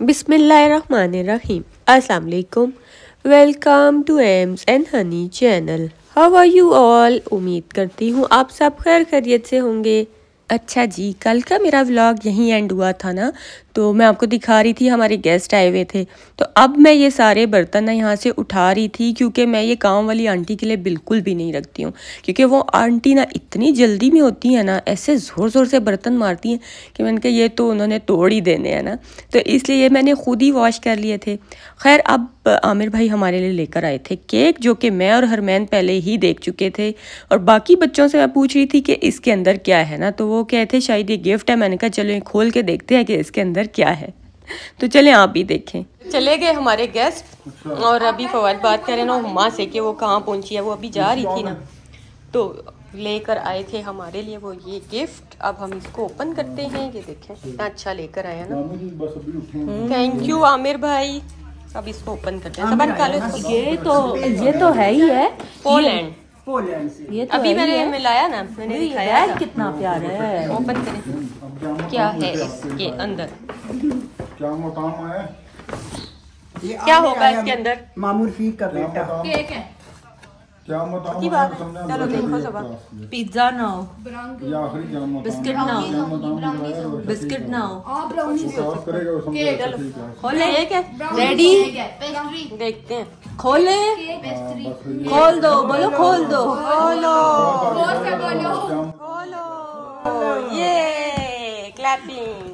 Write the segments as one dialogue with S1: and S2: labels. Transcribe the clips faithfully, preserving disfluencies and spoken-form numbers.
S1: बिस्मिल्लाहिर्रहमानिर्रहीम। अस्सलाम वालेकुम। Welcome to Ams and honey channel. How are you all? उम्मीद करती हूँ आप सब खैर खैरियत से होंगे। अच्छा जी, कल का मेरा व्लॉग यहीं एंड हुआ था ना, तो मैं आपको दिखा रही थी हमारे गेस्ट आए हुए थे। तो अब मैं ये सारे बर्तन ना यहाँ से उठा रही थी, क्योंकि मैं ये काम वाली आंटी के लिए बिल्कुल भी नहीं रखती हूँ। क्योंकि वो आंटी ना इतनी जल्दी में होती है ना, ऐसे ज़ोर ज़ोर से बर्तन मारती हैं कि मैंने कहा ये तो उन्होंने तोड़ ही देने हैं ना, तो इसलिए ये मैंने खुद ही वॉश कर लिए थे। खैर अब आमिर भाई हमारे लिए लेकर आए थे केक, जो कि मैं और हरमैन पहले ही देख चुके थे। और बाकी बच्चों से मैं पूछ रही थी कि इसके अंदर क्या है ना, तो वो कहते शायद ये गिफ्ट है। मैंने कहा चलो खोल के देखते हैं कि इसके अंदर क्या है। तो चलें आप भी देखें। चले गए हमारे गेस्ट और अभी फवाद बात करें ना हुमा से कि वो कहाँ पहुंची है। वो अभी जा रही थी ना, तो लेकर आए थे हमारे लिए वो ये गिफ्ट। अब हम इसको ओपन करते हैं। ये देखें कितना अच्छा लेकर आया ना। थैंक यू आमिर भाई। अब इसको ओपन करते हैं। सब निकालो इसको। ये तो ये तो है ही है पोलैंड। पोलैंड से ये तो अभी मैंने मिलाया ना, मैंने दिखाया कितना प्यारा है। ओपन करें क्या है इसके अंदर।
S2: क्या मकाम है?
S1: क्या होगा इसके अंदर?
S3: मामूर फीक का बेटा
S1: केक है।
S2: क्या मकाम
S1: की बात है? चलो देखो सब।
S4: पिज्जा ना हो,
S2: या आखिरी क्या मकाम?
S4: बिस्किट ना हो, बिस्किट ना हो।
S2: साफ करेगा वो समझेगा ठीक है।
S4: खोले
S1: केक है
S4: रेडी,
S1: देखते हैं।
S4: खोले खोल दो, बोलो खोल दो।
S1: खोलो खोलो। ये क्लैपिंग।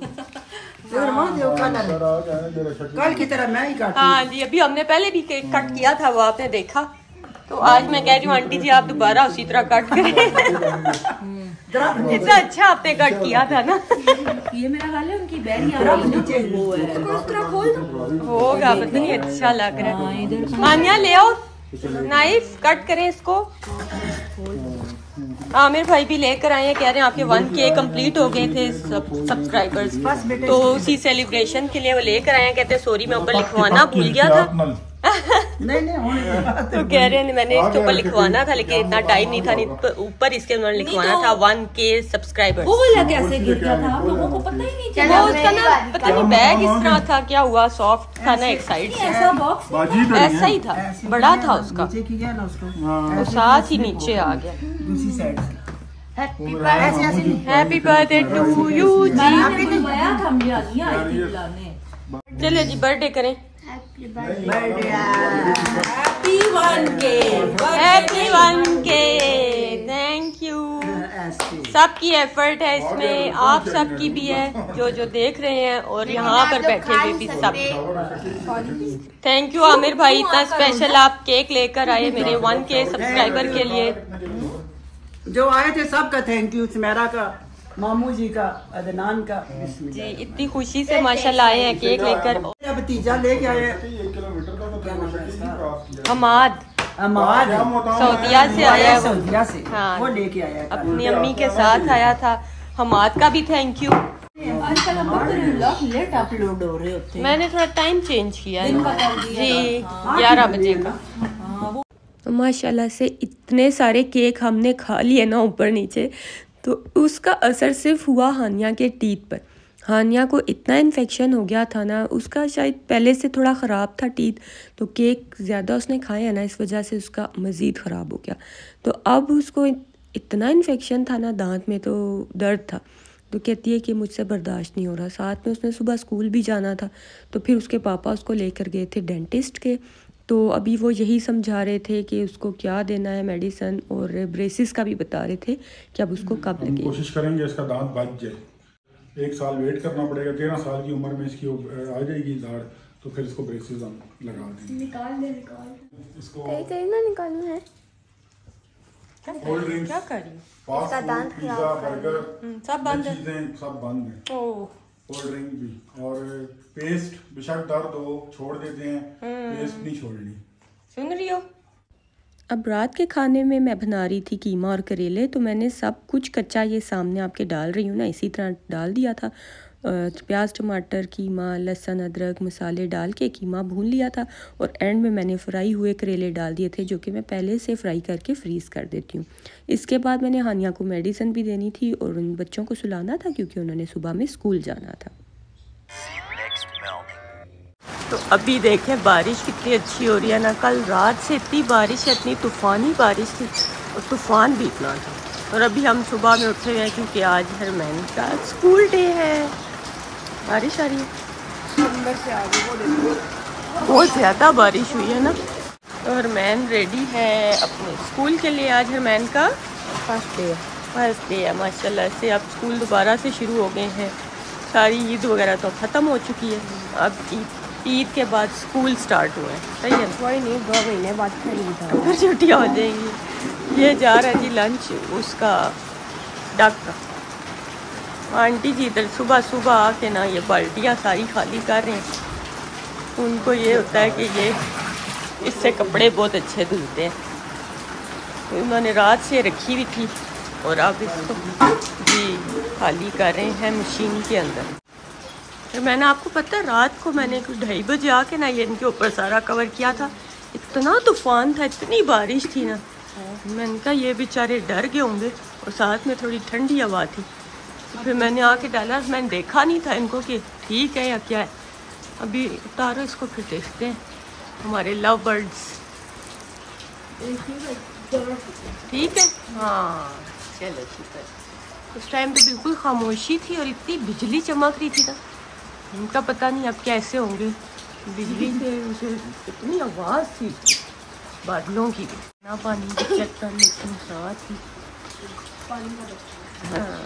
S3: कल की तरह मैं ही काटूं।
S1: हाँ जी, अभी हमने पहले भी केक कट किया था, वो आपने देखा। तो आज मैं कह रही हूँ आंटी जी आप दोबारा उसी तरह कट करें। इतना अच्छा आपने कट किया था ना।
S4: ये मेरा ख्याल है उनकी बैरी आ रही है, वो है
S1: होगा पता नहीं, अच्छा लग रहा है। आनिया ले आओ नाइफ, कट करें इसको। आमिर भाई भी लेकर आए हैं, कह रहे हैं आपके वन के कंप्लीट हो गए थे सब्सक्राइबर्स, तो उसी सेलिब्रेशन के लिए वो लेकर आए हैं। कहते हैं सॉरी मैं ऊपर लिखवाना भूल गया था।
S3: नहीं नहीं होने
S1: तो कह रहे हैं मैंने इसके ऊपर लिखवाना था, लेकिन इतना टाइम नहीं था, नहीं ऊपर इसके उन्होंने लिखवाना था वन के सब्सक्राइबर्स।
S4: वो वाला कैसे गिर गया था, आप लोगों को पता ही नहीं चला।
S1: वो उसका ना पता नहीं बैग इस तरह था, क्या हुआ, सॉफ्ट था ना एक साइड से,
S4: ऐसा बॉक्स
S1: ऐसा ही था, बड़ा था उसका,
S3: नीचे किया ना उसको,
S1: वो साथ ही नीचे आ गया।
S3: दूसरी साइड से
S1: हैप्पी बर्थडे टू यू जी। चलिए जी बर्थडे करें।
S4: Happy one K,
S1: happy one K. Thank you. सबकी एफर्ट है इसमें, आप सबकी भी है जो जो देख रहे हैं और यहाँ पर बैठे हुए भी सब। थैंक यू आमिर भाई, इतना स्पेशल आप केक लेकर आए मेरे वन के सब्सक्राइबर के लिए।
S3: जो आए थे सबका थैंक यू। सुमेरा का, मामू जी का, अदनान का
S1: जी, इतनी खुशी से माशाल्लाह आए हैं केक लेकर।
S3: भतीजा लेके आए
S1: हमाद
S3: हमाद
S1: सऊदिया से आया है वो।
S3: सऊदिया से
S1: हाँ,
S3: वो लेके आया है,
S1: अपनी अम्मी के साथ आया था। हमाद का भी थैंक यू।
S4: आजकल हम लोग लेट अपलोड हो रहे होते हैं।
S1: मैंने थोड़ा टाइम चेंज किया है जी, ग्यारह बजे का। माशाल्लाह से इतने सारे केक हमने खा लिए ना ऊपर नीचे, तो उसका असर सिर्फ हुआ हानिया के टीथ पर। हानिया को इतना इन्फेक्शन हो गया था ना, उसका शायद पहले से थोड़ा ख़राब था टीथ, तो केक ज़्यादा उसने खाया है ना, इस वजह से उसका मज़ीद ख़राब हो गया। तो अब उसको इतना इन्फेक्शन था ना दांत में, तो दर्द था, तो कहती है कि मुझसे बर्दाश्त नहीं हो रहा। साथ में उसने सुबह स्कूल भी जाना था, तो फिर उसके पापा उसको लेकर गए थे डेंटिस्ट के। तो अभी वो यही समझा रहे थे कि उसको क्या देना है मेडिसिन, और ब्रेसिस का भी बता रहे थे कि अब उसको कब लगे।
S2: कोशिश करेंगे इसका दांत बच जाए। एक साल वेट करना पड़ेगा, तेरह साल की उम्र में इसकी आ जाएगी दाढ़, तो फिर इसको ब्रेसिस हम लगा देंगे।
S5: निकाल दे निकाल
S2: इसको
S5: कहीं ना निकालना है।
S2: कोल्ड ड्रिंक्स,
S1: क्या कर रही हूँ?
S2: फास्ट फूड, पिज्जा, बर्गर,
S1: सब बंद है।
S2: चीजें सब बंद हैं।
S1: ओह,
S2: कोल्ड ड्रिंक भी, और पेस्ट बेशक दर्द हो छोड़ देते हैं, पेस्ट नहीं छोड़नी।
S1: सुन रही हो? अब रात के खाने में मैं बना रही थी कीमा और करेले, तो मैंने सब कुछ कच्चा ये सामने आपके डाल रही हूँ ना, इसी तरह डाल दिया था। प्याज, टमाटर, कीमा, लहसुन, अदरक, मसाले डाल के कीमा भून लिया था, और एंड में मैंने फ्राई हुए करेले डाल दिए थे, जो कि मैं पहले से फ्राई करके फ्रीज़ कर देती हूँ। इसके बाद मैंने हानिया को मेडिसिन भी देनी थी और उन बच्चों को सुलाना था, क्योंकि उन्होंने सुबह में स्कूल जाना था। तो अभी देखें बारिश कितनी अच्छी हो रही है ना। कल रात से इतनी बारिश है, इतनी तूफ़ानी बारिश थी और तूफ़ान भी इतना था। और अभी हम सुबह में उठे हुए हैं क्योंकि आज हरमैन का स्कूल डे है। बारिश आ रही है अंदर से, आगे वो देखो बहुत ज़्यादा बारिश हुई है ना। तो हरमैन रेडी है अपने स्कूल के लिए। आज हरमैन का फर्स्ट डे है फर्स्ट डे है माशाल्लाह से। अब स्कूल दोबारा से शुरू हो गए हैं। सारी ईद वगैरह तो ख़त्म हो चुकी है। अब ईद ईद के बाद स्कूल स्टार्ट हुए हैं। सही है,
S4: कोई नहीं, दो महीने बाद
S1: फिर छुट्टियाँ हो जाएंगी। ये जा रहा है जी लंच उसका डॉक्टर। आंटी जी इधर सुबह सुबह आके ना ये बाल्टियाँ सारी खाली कर रहे हैं। उनको ये होता है कि ये इससे कपड़े बहुत अच्छे धुलते हैं। तो उन्होंने रात से रखी हुई थी और अब इसको जी खाली कर रहे हैं मशीन के अंदर। तो मैंने आपको पता है रात को मैंने कुछ ढाई बजे आके ना ये इनके ऊपर सारा कवर किया था। इतना तूफ़ान था, इतनी बारिश थी ना, मैंने कहा ये बेचारे डर गए होंगे। और साथ में थोड़ी ठंडी हवा थी। तो फिर मैंने आके डाला, मैंने देखा नहीं था इनको कि ठीक है या क्या है। अभी उतारो इसको, फिर देखते हैं हमारे लव बर्ड्स। ठीक है, हाँ चलो शुक्र। उस टाइम तो बिल्कुल खामोशी थी और इतनी बिजली चमक रही थी ना, उनका पता नहीं अब कैसे होंगे। बिजली से उसे इतनी आवाज़ थी बादलों की भी ना, पानी की चेक करने की साथ ही। हाँ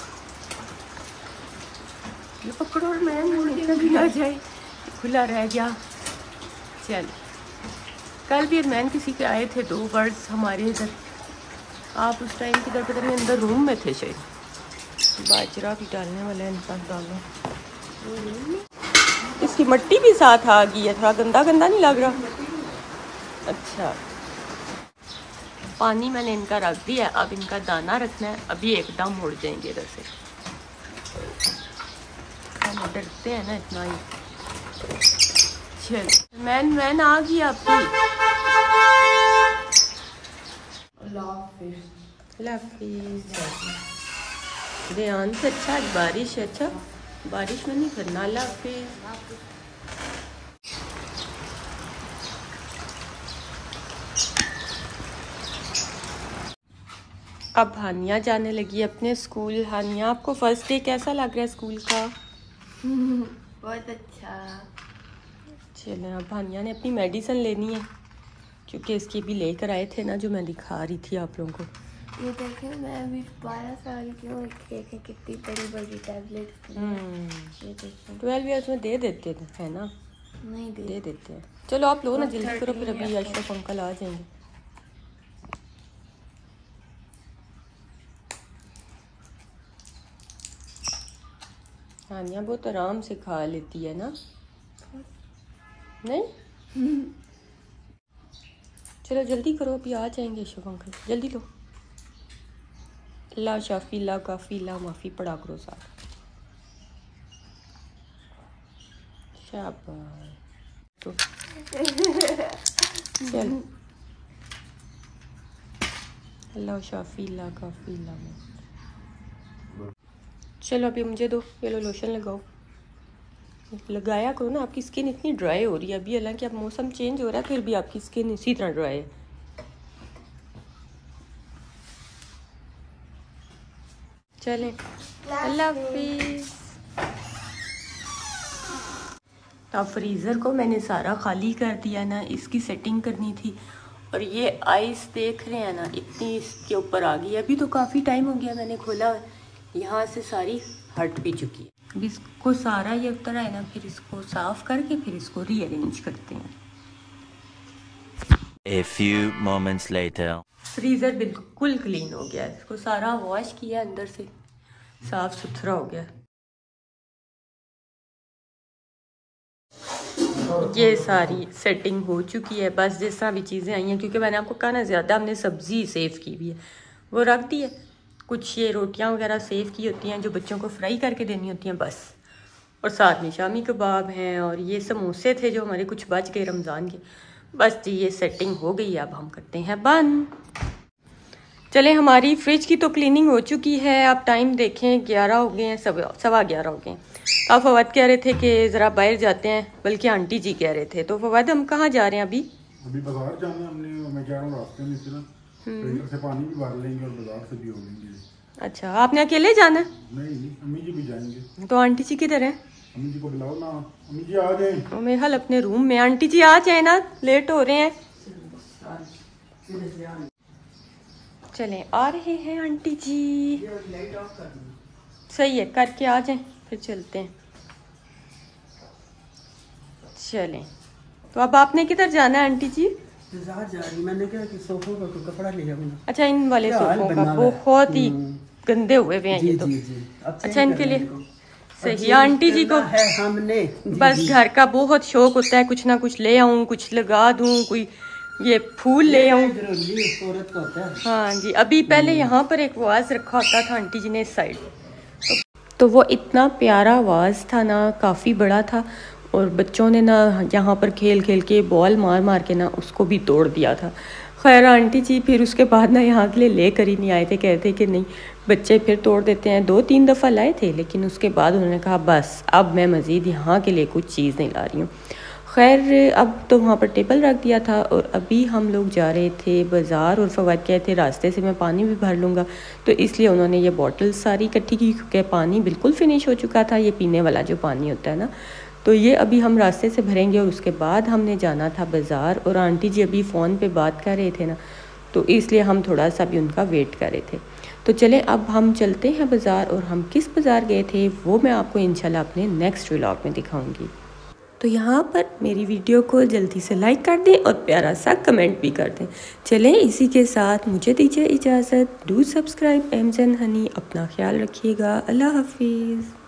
S1: ये पकड़ो और मैं निकल भी ना जाए, खुला रह गया। चल कल भी मैन किसी के आए थे दो बर्ड्स हमारे इधर। आप उस टाइम किधर पता नहीं अंदर रूम में थे शायद। बाजरा भी डालने वाला है इनका, डालो। इसकी मट्टी भी साथ आ गई है, थोड़ा गंदा गंदा नहीं लग रहा। अच्छा पानी मैंने इनका रख दिया, अब इनका दाना रखना है। अभी एकदम उड़ जाएंगे इधर से, हम डरते हैं ना इतना ही। चल मैन मैन आ गई आपकी। ध्यान से, अच्छा बारिश है, अच्छा बारिश में नहीं करना। अल्लाह हाफिज़। अब हानिया जाने लगी अपने स्कूल। हानिया आपको फर्स्ट डे कैसा लग रहा है स्कूल का?
S5: बहुत अच्छा।
S1: चलें अब हानिया ने अपनी मेडिसिन लेनी है क्योंकि इसकी भी लेकर आए थे ना, जो मैं दिखा रही थी आप लोगों को।
S5: ये देखें मैं अभी बारह साल की हूँ, देखें कितनी बड़ी बड़ी टैबलेट। ये देखें
S1: ट्वेल्व ईयर्स में दे देते थे, है ना?
S5: नहीं दे,
S1: दे देते हैं। चलो आप लो ना जल्दी करो, फिर अभी अशरफ अंकल आ जाएंगे। हानिया बहुत आराम से खा लेती है ना, नहीं? चलो जल्दी करो, अभी आ जाएंगे अशरफ अंकल, जल्दी लो। ला शाफी ला काफ़ी ला माफ़ी पढ़ा करो साथ। शाबाश तो चल ला शाफी ला काफ़ी ला माफ़ी। चलो अभी मुझे दो, ये लो लोशन लगाओ। लगाया करो ना, आपकी स्किन इतनी ड्राई हो रही है अभी, हालांकि अब मौसम चेंज हो रहा है फिर भी आपकी स्किन इसी तरह ड्राई है। चलें अल्लाह हाफिज़। तो फ्रीज़र को मैंने सारा खाली कर दिया ना, इसकी सेटिंग करनी थी। और ये आइस देख रहे हैं ना, इतनी इसके ऊपर आ गई। अभी तो काफ़ी टाइम हो गया मैंने खोला, यहाँ से सारी हट भी चुकी है। अब इसको सारा ये उतर आए ना, फिर इसको साफ़ करके फिर इसको रीअरेंज करते हैं।
S6: A few moments later.
S1: Freezer बिल्कुल क्लीन हो गया है, इसको सारा वॉश किया, अंदर से साफ सुथरा हो गया। ये सारी सेटिंग हो चुकी है, बस जैसा भी चीज़ें आई हैं, क्योंकि मैंने आपको कहा ना ज़्यादा हमने सब्ज़ी सेव की हुई है, वो रख दी है। कुछ ये रोटियां वगैरह सेव की होती हैं जो बच्चों को फ्राई करके देनी होती हैं बस। और साथ में शामी कबाब हैं और ये समोसे थे जो हमारे कुछ बच गए रमज़ान के। बस जी ये सेटिंग हो गई है, अब हम करते हैं बंद। चले, हमारी फ्रिज की तो क्लीनिंग हो चुकी है। आप टाइम देखें, ग्यारह हो गए हैं, सब सवा ग्यारह हो गए हैं। आप फवाद कह रहे थे कि ज़रा बाहर जाते हैं, बल्कि आंटी जी कह रहे थे। तो फवाद हम कहाँ जा रहे हैं अभी?
S2: अभी बाजार जाना है हमने। मैं कह रहा हूँ रास्ते में सिर्फ ट्रेलर से पानी भी भर लेंगे और बाजार से भी हो लेंगे।
S1: अच्छा, आपने अकेले जाना है?
S2: नहीं नहीं, अम्मी जी भी जाएंगे।
S1: तो आंटी जी किधर हैं?
S2: अम्मी जी को बुलाओ ना, अम्मी जी आ जाए।
S1: वो मेरे हाल अपने रूम में। आंटी जी आ जाए ना, लेट हो रहे हैं। चलें, आ रहे हैं आंटी जी। सही है, करके आ जाएं, फिर चलते हैं। चलें, तो अब आपने किधर जाना है आंटी जी?
S3: बाजार जा रही। मैंने क्या कि सोफों का कोई कपड़ा ले जाऊंगा।
S1: अच्छा, इन वाले
S3: क्या हाल
S1: सोफों का
S3: बना हुआ है।
S1: बहुत ही गंदे हुए हुए हैं
S3: जी
S1: ये तो।
S3: जी जी।
S1: अच्छा, इनके लिए सही। आंटी जी को
S3: है हमने
S1: बस घर का बहुत शौक होता है, कुछ ना कुछ ले आऊं, कुछ लगा दूं, कोई ये फूल ले आऊं।
S3: औरत का होता है।
S1: हाँ जी, अभी पहले यहाँ पर एक वाज रखा होता था आंटी जी ने इस साइड, तो, तो वो इतना प्यारा वाज था ना, काफ़ी बड़ा था। और बच्चों ने ना यहाँ पर खेल खेल के बॉल मार मार के ना उसको भी तोड़ दिया था। खैर आंटी जी फिर उसके बाद ना यहाँ के लिए लेकर ही नहीं आए थे, कहते कि नहीं बच्चे फिर तोड़ देते हैं। दो तीन दफ़ा लाए थे, लेकिन उसके बाद उन्होंने कहा बस अब मैं मज़ीद यहाँ के लिए कुछ चीज़ नहीं ला रही हूँ। खैर अब तो वहाँ पर टेबल रख दिया था और अभी हम लोग जा रहे थे बाज़ार। और फवाद कहे थे रास्ते से मैं पानी भी भर लूँगा, तो इसलिए उन्होंने ये बॉटल सारी इकट्ठी की, क्योंकि पानी बिल्कुल फिनिश हो चुका था, ये पीने वाला जो पानी होता है ना। तो ये अभी हम रास्ते से भरेंगे और उसके बाद हमने जाना था बाज़ार। और आंटी जी अभी फ़ोन पे बात कर रहे थे ना, तो इसलिए हम थोड़ा सा भी उनका वेट कर रहे थे। तो चलें अब हम चलते हैं बाज़ार, और हम किस बाज़ार गए थे वो मैं आपको इंशाल्लाह अपने नेक्स्ट व्लॉग में दिखाऊंगी। तो यहाँ पर मेरी वीडियो को जल्दी से लाइक कर दें और प्यारा सा कमेंट भी कर दें। चलें, इसी के साथ मुझे दीजिए इजाज़त। Do subscribe Ams and honey. अपना ख्याल रखिएगा। अल्लाह हाफिज़।